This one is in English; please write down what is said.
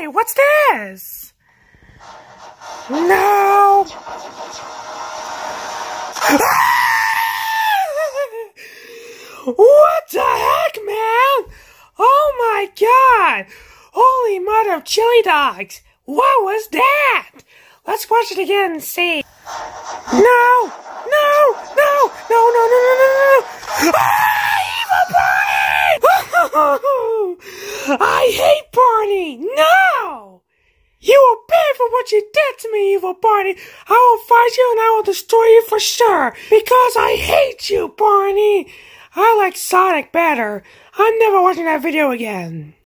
Hey, what's this? No! What the heck, man? Oh my god! Holy mother of chili dogs! What was that? Let's watch it again and see. No! No! No! No! No! No! No! No! No! Ah, evil Barney! I hate Barney! No! You will pay for what you did to me, evil Barney! I will find you and I will destroy you for sure! Because I hate you, Barney! I like Sonic better. I'm never watching that video again.